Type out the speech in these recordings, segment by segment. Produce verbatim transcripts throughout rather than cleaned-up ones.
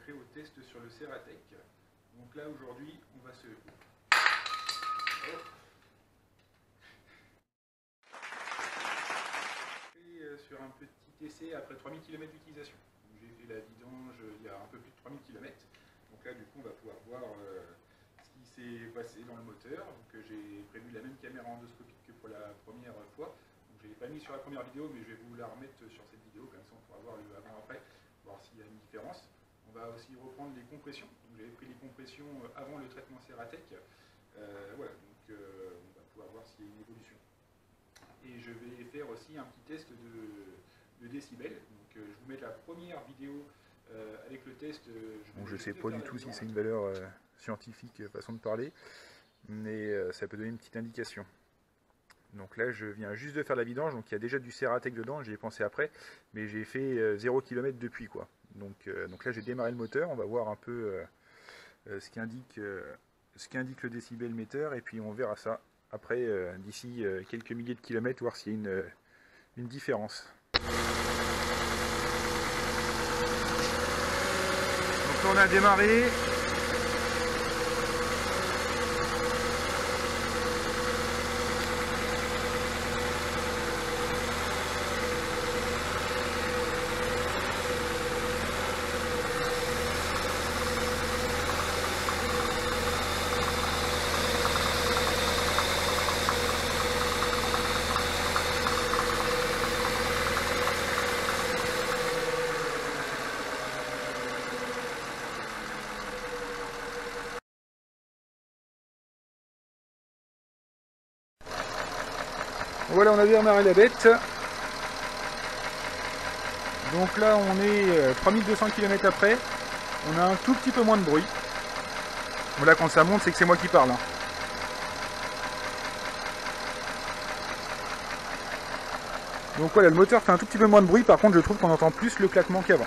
après au test sur le Ceratec. Donc là aujourd'hui on va se... Et euh, sur un petit essai après trois mille kilomètres d'utilisation. J'ai fait la vidange il y a un peu plus de trois mille kilomètres. Donc là du coup on va pouvoir voir euh, ce qui s'est passé dans le moteur. Donc euh, j'ai prévu la même caméra endoscopique que pour la première fois. Je ne l'ai pas mis sur la première vidéo, mais je vais vous la remettre sur cette vidéo, comme ça on pourra voir le avant-après, voir s'il y a une différence. On va aussi reprendre les compressions. J'avais pris les compressions avant le traitement Ceratec. Euh, voilà, donc euh, on va pouvoir voir s'il y a une évolution. Et je vais faire aussi un petit test de, de décibels. Donc euh, je vous mets la première vidéo euh, avec le test. Je ne sais pas du tout si c'est une valeur euh, scientifique, façon de parler, mais euh, ça peut donner une petite indication. Donc là je viens juste de faire la vidange, donc il y a déjà du Ceratec dedans, j'y ai pensé après, mais j'ai fait euh, zéro kilomètre depuis quoi. Donc, euh, donc là j'ai démarré le moteur, on va voir un peu euh, euh, ce qu'indique euh, ce qu'indique le décibelmètre, et puis on verra ça après euh, d'ici euh, quelques milliers de kilomètres, voir s'il y a une, euh, une différence. Donc on a démarré. Voilà, on a démarré la bête. Donc là on est trois mille deux cents kilomètres après. On a un tout petit peu moins de bruit. Voilà, quand ça monte, c'est que c'est moi qui parle. Hein. Donc voilà, le moteur fait un tout petit peu moins de bruit. Par contre, je trouve qu'on entend plus le claquement qu'avant.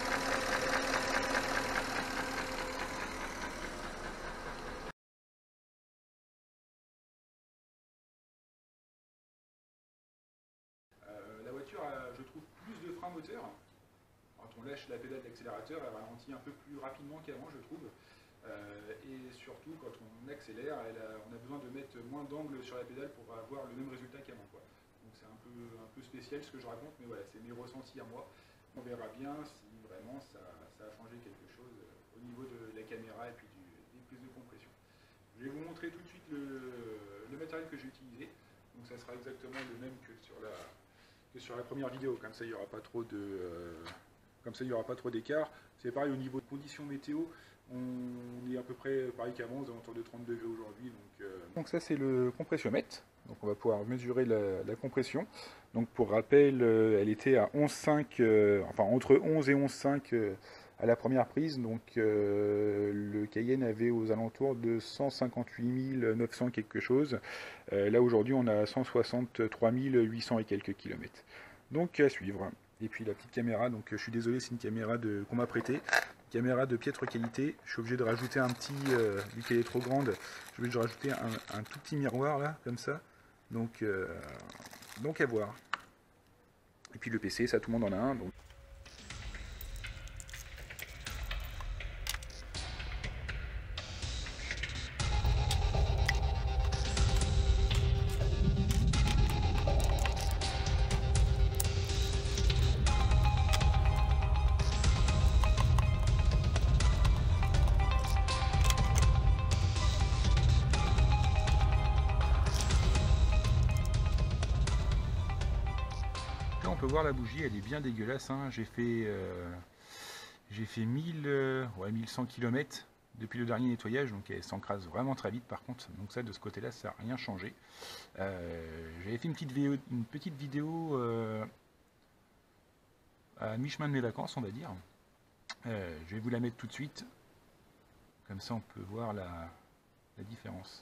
La voiture a, je trouve, plus de frein moteur. Quand on lâche la pédale d'accélérateur, elle ralentit un peu plus rapidement qu'avant, je trouve. Euh, et surtout, quand on accélère, elle a, on a besoin de mettre moins d'angle sur la pédale pour avoir le même résultat qu'avant. Donc c'est un peu, un peu spécial ce que je raconte, mais voilà, c'est mes ressentis à moi. On verra bien si vraiment ça, ça a changé quelque chose au niveau de la caméra et puis du, des prises de compression. Je vais vous montrer tout de suite le, le matériel que j'ai utilisé. Donc ça sera exactement le même que sur la... que sur la première vidéo, comme ça il n'y aura pas trop de euh, comme ça il y aura pas trop d'écart. C'est pareil au niveau de conditions météo, on est à peu près pareil qu'avant, aux alentours de trente degrés aujourd'hui. Donc, euh... donc ça c'est le compressiomètre, donc on va pouvoir mesurer la, la compression. Donc pour rappel, euh, elle était à onze virgule cinq, euh, enfin entre onze et onze virgule cinq euh, à la première prise, donc euh, le Cayenne avait aux alentours de cent cinquante-huit mille neuf cents quelque chose. Euh, là aujourd'hui on a cent soixante-trois mille huit cents et quelques kilomètres. Donc à suivre. Et puis la petite caméra, donc je suis désolé, c'est une caméra de qu'on m'a prêtée, caméra de piètre qualité. Je suis obligé de rajouter un petit, euh, vu qu'elle est trop grande, je suis obligé de rajouter un, un tout petit miroir là, comme ça. Donc, euh, donc à voir. Et puis le P C, ça tout le monde en a un. Donc. On peut voir la bougie, elle est bien dégueulasse. Hein. J'ai fait, euh, j'ai fait mille, euh, ouais, mille cent kilomètres depuis le dernier nettoyage, donc elle s'encrase vraiment très vite par contre. Donc ça, de ce côté-là, ça n'a rien changé. Euh, J'avais fait une petite vidéo, une petite vidéo euh, à mi-chemin de mes vacances, on va dire. Euh, je vais vous la mettre tout de suite. Comme ça, on peut voir la, la différence.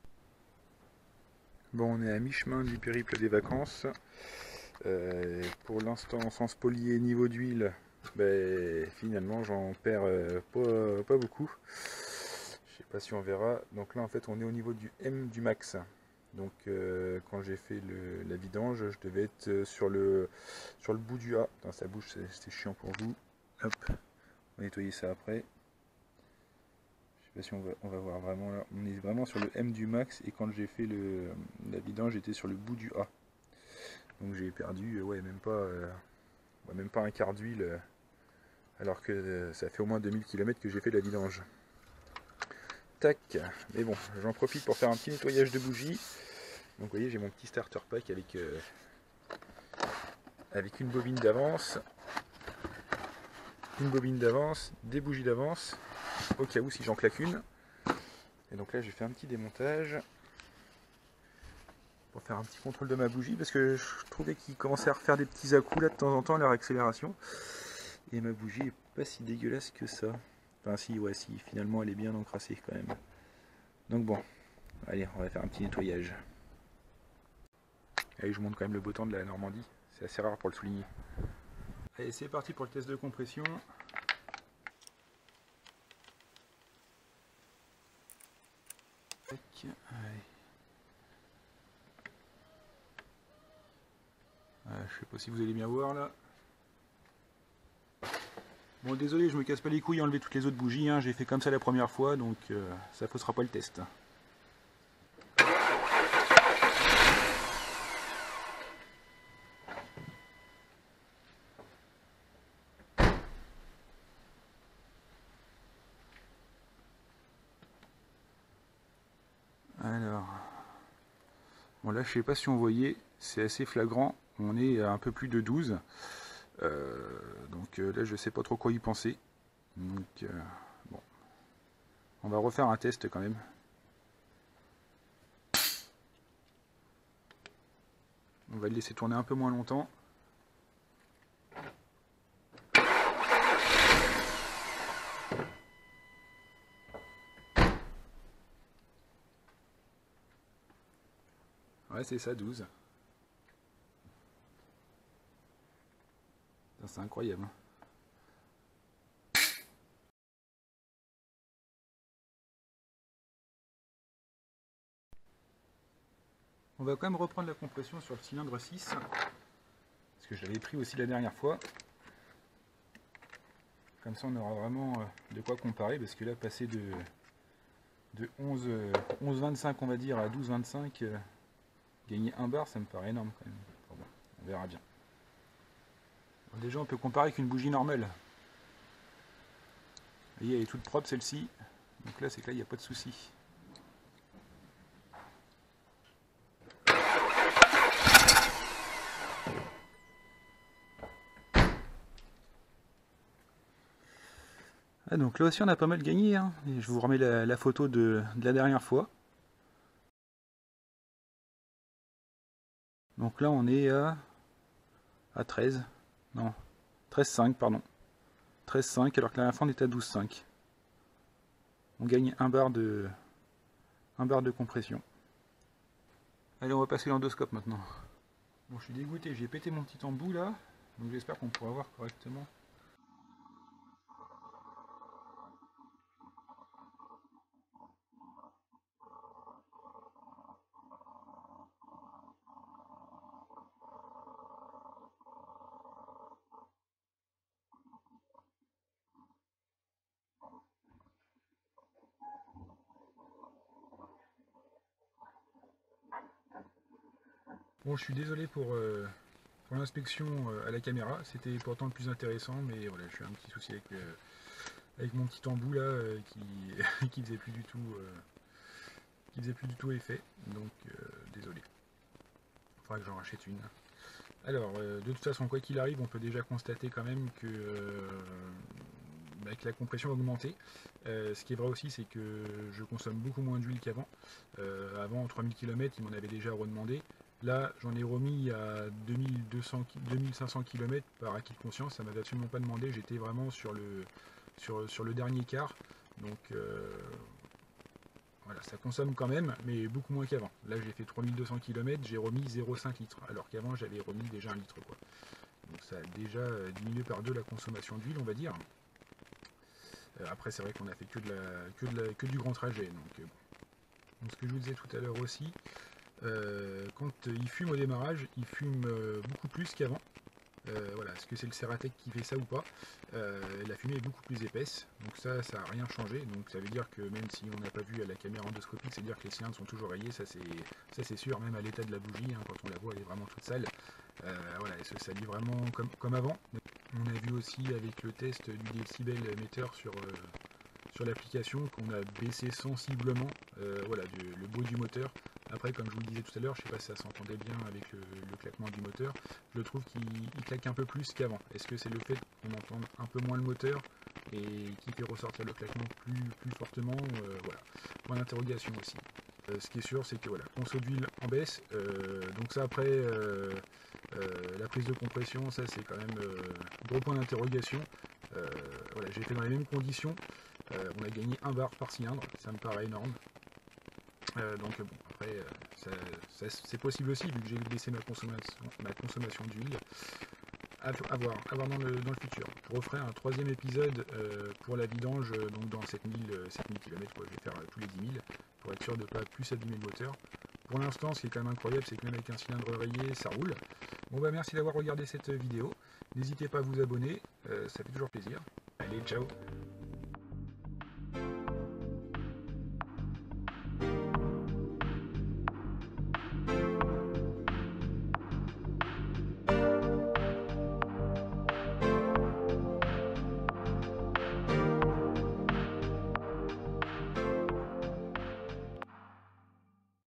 Bon, on est à mi-chemin du périple des vacances. Euh, pour l'instant, sans spolier niveau d'huile, ben, finalement j'en perds euh, pas, pas beaucoup. Je sais pas si on verra. Donc là en fait on est au niveau du M du max. Donc euh, quand j'ai fait le, la vidange, je devais être sur le, sur le bout du A. Putain, ça bouge, c'est chiant pour vous. Hop. On va nettoyer ça après. Je sais pas si on va, on va voir vraiment là. On est vraiment sur le M du max et quand j'ai fait le, la vidange, j'étais sur le bout du A. Donc j'ai perdu, ouais, même pas, euh, ouais, même pas un quart d'huile, euh, alors que euh, ça fait au moins deux mille kilomètres que j'ai fait la vidange. Tac, mais bon, j'en profite pour faire un petit nettoyage de bougies. Donc vous voyez, j'ai mon petit starter pack avec, euh, avec une bobine d'avance, une bobine d'avance, des bougies d'avance, au cas où si j'en claque une. Et donc là, j'ai fait un petit démontage pour faire un petit contrôle de ma bougie, parce que je trouvais qu'il commençait à refaire des petits à-coups là de temps en temps à leur accélération. Et ma bougie est pas si dégueulasse que ça. Enfin si, ouais, si, finalement elle est bien encrassée quand même. Donc bon, allez, on va faire un petit nettoyage. Allez, je vous montre quand même le beau temps de la Normandie. C'est assez rare pour le souligner. Allez, c'est parti pour le test de compression. Tac, allez. Ah, je sais pas si vous allez bien voir là. Bon, désolé, je me casse pas les couilles à enlever toutes les autres bougies, hein. J'ai fait comme ça la première fois, donc euh, ça faussera pas le test. Alors, bon là je sais pas si on voyait, c'est assez flagrant, on est à un peu plus de douze. Euh, donc euh, là je sais pas trop quoi y penser. Donc euh, bon, on va refaire un test quand même. On va le laisser tourner un peu moins longtemps. Ouais, c'est ça, douze. C'est incroyable. On va quand même reprendre la compression sur le cylindre six. Parce que je l'avais pris aussi la dernière fois. Comme ça on aura vraiment de quoi comparer. Parce que là, passer de, de onze virgule vingt-cinq on va dire à douze virgule vingt-cinq, euh, gagner un bar, ça me paraît énorme quand même. Bon, on verra bien. Bon, déjà on peut comparer avec une bougie normale. Vous voyez, elle est toute propre celle-ci. Donc là c'est que là il n'y a pas de souci. Ah, donc là aussi on a pas mal gagné, hein. Et je vous remets la, la photo de, de la dernière fois. Donc là on est à, à treize, non, treize virgule cinq pardon, treize virgule cinq alors que la dernière fois on était à douze virgule cinq. On gagne un bar de, un bar de compression. Allez, on va passer l'endoscope maintenant. Bon, je suis dégoûté, j'ai pété mon petit embout là, donc j'espère qu'on pourra voir correctement. Bon, je suis désolé pour, euh, pour l'inspection euh, à la caméra, c'était pourtant le plus intéressant, mais voilà, j'ai eu un petit souci avec, euh, avec mon petit embout là, euh, qui, qui faisait plus du tout, euh, qui faisait plus du tout effet, donc euh, désolé. Il faudra que j'en rachète une. Alors, euh, de toute façon, quoi qu'il arrive, on peut déjà constater quand même que, euh, bah, que la compression a augmenté. Euh, ce qui est vrai aussi, c'est que je consomme beaucoup moins d'huile qu'avant. Euh, avant, trois mille kilomètres, il m'en avait déjà redemandé. Là, j'en ai remis à deux mille deux cents, deux mille cinq cents kilomètres par acquis de conscience. Ça ne m'avait absolument pas demandé. J'étais vraiment sur le, sur, sur le dernier quart. Donc, euh, voilà, ça consomme quand même, mais beaucoup moins qu'avant. Là, j'ai fait trois mille deux cents kilomètres, j'ai remis zéro virgule cinq litres, alors qu'avant, j'avais remis déjà un litre, quoi. Donc, ça a déjà diminué par deux la consommation d'huile, on va dire. Euh, après, c'est vrai qu'on a fait que, de la, que, de la, que du grand trajet. Donc, euh, bon. Donc, ce que je vous disais tout à l'heure aussi, euh, quand il fume au démarrage, il fume euh, beaucoup plus qu'avant. Euh, voilà, est-ce que c'est le Ceratec qui fait ça ou pas? euh, La fumée est beaucoup plus épaisse, donc ça, ça n'a rien changé. Donc ça veut dire que même si on n'a pas vu à la caméra endoscopique, c'est-à-dire que les cylindres sont toujours rayés, ça c'est sûr, même à l'état de la bougie, hein, quand on la voit, elle est vraiment toute sale. Euh, voilà, elle se salit vraiment comme, comme avant. On a vu aussi avec le test du décibel metteur sur, euh, sur l'application qu'on a baissé sensiblement euh, voilà, du, le bruit du moteur. Après, comme je vous le disais tout à l'heure, je ne sais pas si ça s'entendait bien avec le, le claquement du moteur, je trouve qu'il claque un peu plus qu'avant. Est-ce que c'est le fait qu'on entende un peu moins le moteur et qui fait ressortir le claquement plus, plus fortement? euh, Voilà, point d'interrogation aussi. Euh, ce qui est sûr, c'est que voilà, conso d'huile en baisse, euh, donc ça après, euh, euh, la prise de compression, ça c'est quand même euh, gros point d'interrogation. Euh, voilà, j'ai fait dans les mêmes conditions, euh, on a gagné un bar par cylindre, ça me paraît énorme. Euh, donc bon, après, euh, c'est possible aussi, vu que j'ai baissé ma consommation, ma consommation d'huile. À, à voir, à voir dans, le, dans le futur. Je referai un troisième épisode euh, pour la vidange, euh, donc dans sept mille kilomètres, je vais faire euh, tous les dix mille, pour être sûr de ne pas plus abîmer le moteur. Pour l'instant, ce qui est quand même incroyable, c'est que même avec un cylindre rayé, ça roule. Bon bah merci d'avoir regardé cette vidéo. N'hésitez pas à vous abonner, euh, ça fait toujours plaisir. Allez, ciao!